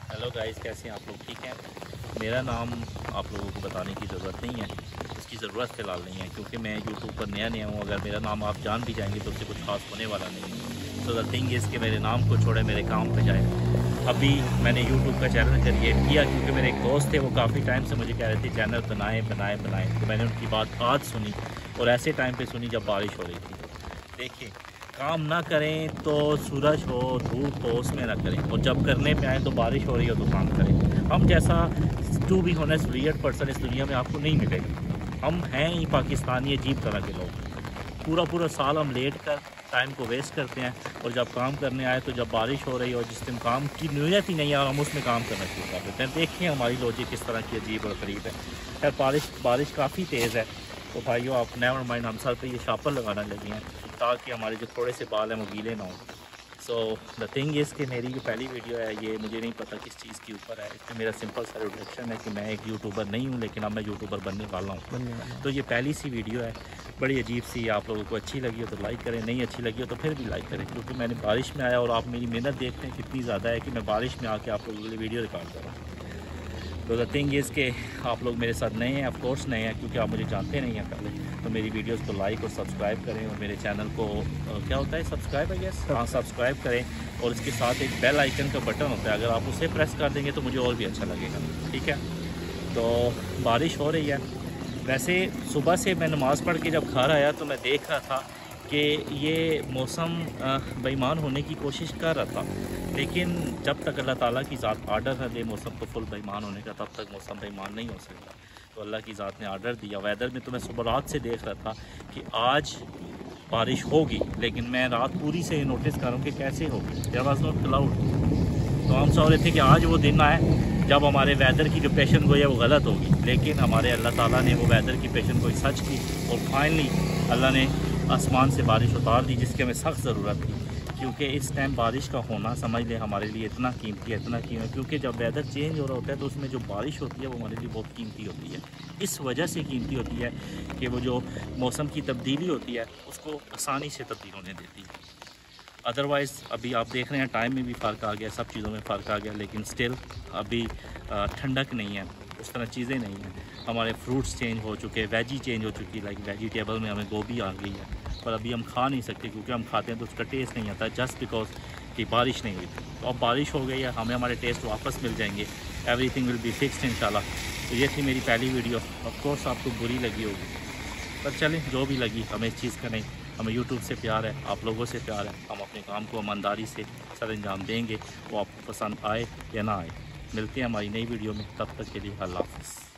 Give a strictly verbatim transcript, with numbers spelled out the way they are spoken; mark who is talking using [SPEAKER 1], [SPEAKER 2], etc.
[SPEAKER 1] Hello guys, कैसे हैं आप लोग? ठीक हैं। मेरा नाम आप लोगों को बताने की ज़रूरत नहीं है, उसकी ज़रूरत फ़िलहाल नहीं है क्योंकि मैं यूट्यूब पर नया नया हूँ। अगर मेरा नाम आप जान भी जाएंगे तो उससे कुछ खास होने वाला नहीं है। तो द थिंग इज़ कि मेरे नाम को छोड़े मेरे काम पे जाए। अभी मैंने यूट्यूब का चैनल क्रिएट किया क्योंकि मेरे एक दोस्त थे, वो काफ़ी टाइम से मुझे कह रहे थे चैनल बनाए बनाए बनाए। तो मैंने उनकी बात आज सुनी और ऐसे टाइम पर सुनी जब बारिश हो रही थी। देखिए, काम ना करें तो सूरज हो धूप हो उसमें ना करें, और जब करने पे आए तो बारिश हो रही हो तो काम करें। हम जैसा to be honest weird person इस दुनिया में आपको नहीं मिलेगा। हम हैं ही पाकिस्तानी अजीब तरह के लोग। पूरा पूरा साल हम लेट कर टाइम को वेस्ट करते हैं, और जब काम करने आए तो जब बारिश हो रही हो, जिस दिन काम की नीयत ही नहीं है और हम उसमें काम करना शुरू कर देते हैं। देखिए हमारी लॉजिक किस तरह की अजीब और करीब है। यार बारिश बारिश काफ़ी तेज़ है, तो भाइयों आप नेवर माइंड, हम सर पे ये शापर लगाने लगे हैं ताकि हमारे जो थोड़े से बाल हैं वो गीले ना हों। सो द थिंग इज़ कि मेरी जो पहली वीडियो है ये मुझे नहीं पता किस चीज़ के ऊपर है। इसमें मेरा सिंपल सा इंट्रोडक्शन है कि मैं एक यूट्यूबर नहीं हूँ, लेकिन अब मैं यूट्यूबर बनने वाला हूँ। तो ये पहली सी वीडियो है, बड़ी अजीब सी। आप लोगों को अच्छी लगी हो तो लाइक करें, नहीं अच्छी लगी हो तो फिर भी लाइक करें, क्योंकि मैंने बारिश में आया और आप मेरी मेहनत देखते हैं कितनी ज़्यादा है कि मैं बारिश में आके आप लोगों के लिए वीडियो रिकॉर्ड कर रहा हूँ। तो द थिंग इज़ कि आप लोग मेरे साथ नए हैं, ऑफ कोर्स नए हैं क्योंकि आप मुझे जानते नहीं हैं पहले। तो मेरी वीडियोस को लाइक और सब्सक्राइब करें, और मेरे चैनल को क्या होता है सब्सक्राइब है यस हाँ सब्सक्राइब करें, और इसके साथ एक बेल आइकन का बटन होता है, अगर आप उसे प्रेस कर देंगे तो मुझे और भी अच्छा लगेगा। ठीक है, तो बारिश हो रही है। वैसे सुबह से मैं नमाज़ पढ़ के जब घर आया तो मैं देख रहा था कि ये मौसम बेईमान होने की कोशिश कर रहा था, लेकिन जब तक अल्लाह ताला की ज़ात आर्डर न दे मौसम को फुल बेईमान होने का, तब तक मौसम बेईमान नहीं हो सकता। तो अल्लाह की ज़ात ने आर्डर दिया। वेदर में तो मैं सुबह रात से देख रहा था कि आज बारिश होगी, लेकिन मैं रात पूरी से नोटिस कर रहा हूँ कि कैसे होगी। There was not cloud. तो हम समझ रहे थे कि आज वो दिन आए जब हमारे वेदर की जो पेशन गोई है वो गलत होगी, लेकिन हमारे अल्लाह ताला ने वो वेदर की पेशन गोई सच की, और फाइनली अल्लाह ने आसमान से बारिश उतार दी, जिसकी हमें सख्त ज़रूरत थी। क्योंकि इस टाइम बारिश का होना समझ लें हमारे लिए इतना कीमती है, इतना कीमती है, क्योंकि जब वेदर चेंज हो रहा होता है तो उसमें जो बारिश होती है वो हमारे लिए बहुत कीमती होती है। इस वजह से कीमती होती है कि वो जो मौसम की तब्दीली होती है उसको आसानी से तब्दील होने देती है। अदरवाइज़ अभी आप देख रहे हैं टाइम में भी फ़र्क आ गया, सब चीज़ों में फ़र्क आ गया, लेकिन स्टिल अभी ठंडक नहीं है, उस तरह चीज़ें नहीं हैं। हमारे फ्रूट्स चेंज हो चुके हैं, वेजी चेंज हो चुकी है, लाइक वेजिटेबल में हमें गोभी आ गई है, पर अभी हम खा नहीं सकते क्योंकि हम खाते हैं तो उसका टेस्ट नहीं आता, जस्ट बिकॉज कि बारिश नहीं हुई थी। तो अब बारिश हो गई है, हमें हमारे टेस्ट वापस मिल जाएंगे। एवरीथिंग विल बी फिक्स्ड इंशाल्लाह। तो ये थी मेरी पहली वीडियो। ऑफ कोर्स आपको बुरी लगी होगी, पर चलें जो भी लगी, हमें इस चीज़ का नहीं, हमें यूट्यूब से प्यार है, आप लोगों से प्यार है। हम अपने काम को ईमानदारी से सर अंजाम देंगे, वो आपको पसंद आए या ना आए। मिलते हैं हमारी नई वीडियो में, तब तक के लिए अल्लाह हाफ़िज़।